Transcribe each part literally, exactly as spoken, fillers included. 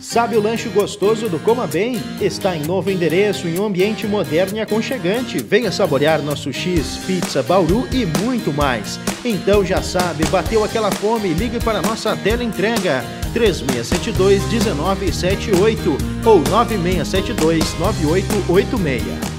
Sabe o lanche gostoso do Coma Bem? Está em novo endereço, em um ambiente moderno e aconchegante. Venha saborear nosso X, pizza, bauru e muito mais. Então já sabe, bateu aquela fome, ligue para a nossa teleentrega três seis sete dois, um nove sete oito ou nove seis sete dois, nove oito oito seis.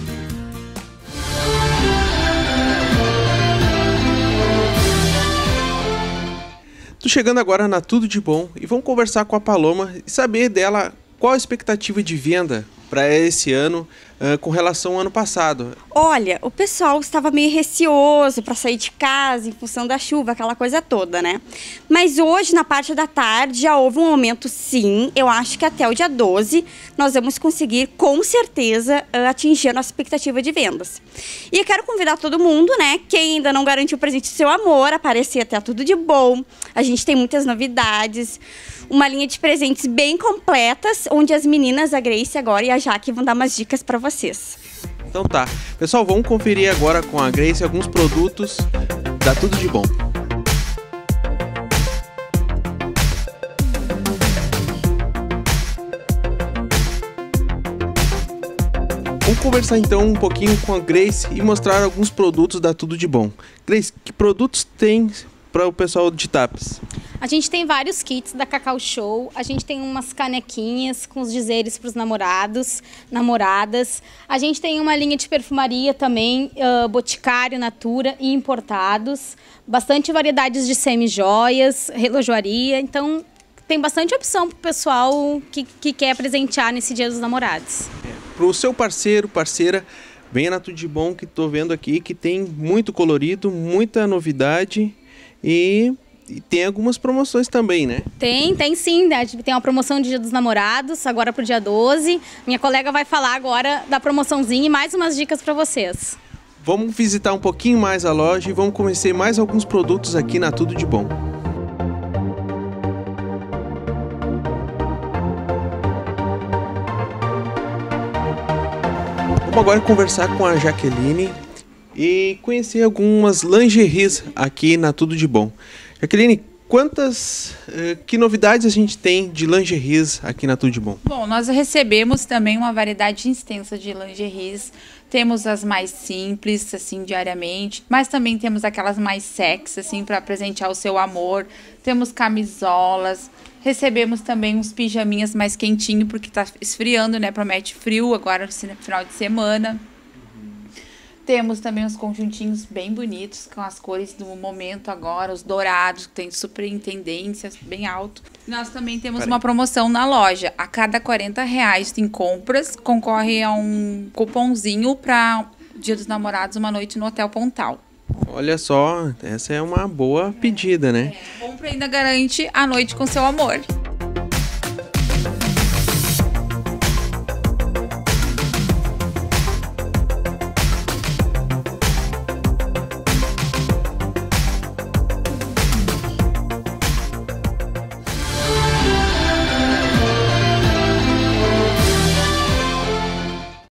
Tô chegando agora na Tudo de Bom e vamos conversar com a Paloma e saber dela qual a expectativa de venda para esse ano uh, com relação ao ano passado. Olha, o pessoal estava meio receoso para sair de casa em função da chuva, aquela coisa toda, né? Mas hoje, na parte da tarde, já houve um aumento, sim. Eu acho que até o dia doze nós vamos conseguir, com certeza, atingir a nossa expectativa de vendas. E eu quero convidar todo mundo, né? Quem ainda não garantiu o presente do seu amor, aparecer até Tudo de Bom. A gente tem muitas novidades, uma linha de presentes bem completas, onde as meninas, a Grace agora e a Jaque, vão dar umas dicas para vocês. Então tá. Pessoal, vamos conferir agora com a Grace alguns produtos da Tudo de Bom. Vamos conversar então um pouquinho com a Grace e mostrar alguns produtos da Tudo de Bom. Grace, que produtos tem para o pessoal de Tapes? A gente tem vários kits da Cacau Show, a gente tem umas canequinhas com os dizeres para os namorados, namoradas. A gente tem uma linha de perfumaria também, uh, Boticário, Natura e importados. Bastante variedades de semi-joias, relojoaria, então tem bastante opção para o pessoal que, que quer presentear nesse Dia dos Namorados. É, para o seu parceiro, parceira, venha na Tudo de Bom que estou vendo aqui, que tem muito colorido, muita novidade e... E tem algumas promoções também, né? Tem, tem sim. Tem uma promoção de Dia dos Namorados, agora pro dia doze. Minha colega vai falar agora da promoçãozinha e mais umas dicas para vocês. Vamos visitar um pouquinho mais a loja e vamos conhecer mais alguns produtos aqui na Tudo de Bom. Vamos agora conversar com a Jaqueline e conhecer algumas lingeries aqui na Tudo de Bom. Jaqueline, quantas, uh, que novidades a gente tem de lingeries aqui na Tudo de Bom? Bom, nós recebemos também uma variedade extensa de lingeries. Temos as mais simples, assim, diariamente, mas também temos aquelas mais sexy, assim, para presentear o seu amor. Temos camisolas, recebemos também uns pijaminhas mais quentinhos, porque tá esfriando, né? Promete frio agora no final de semana. Temos também os conjuntinhos bem bonitos, com as cores do momento agora, os dourados, que tem super em tendência, bem alto. Nós também temos Peraí. uma promoção na loja. A cada quarenta reais em compras, concorre a um cupomzinho para Dia dos Namorados, uma noite no Hotel Pontal. Olha só, essa é uma boa pedida, né? É, compra ainda garante a noite com seu amor.